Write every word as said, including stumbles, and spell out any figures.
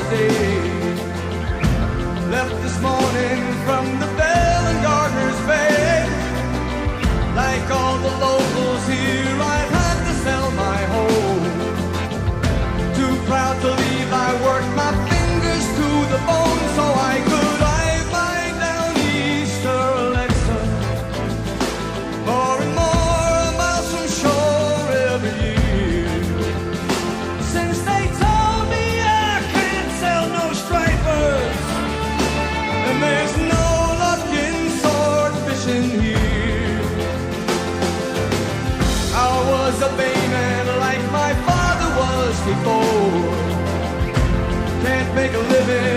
yesterday. Left this morning from the Bell and Gardner's Bay. Like all the locals here, I've had to sell my home. Too proud to leave, I worked my fingers to the bone so I could drive my Downeaster Alexa more and more miles from shore every year. Since they told me I can't sell no stripers, and there's no luck in sword fishing here. I was a bayman like my father was before. Can't make a living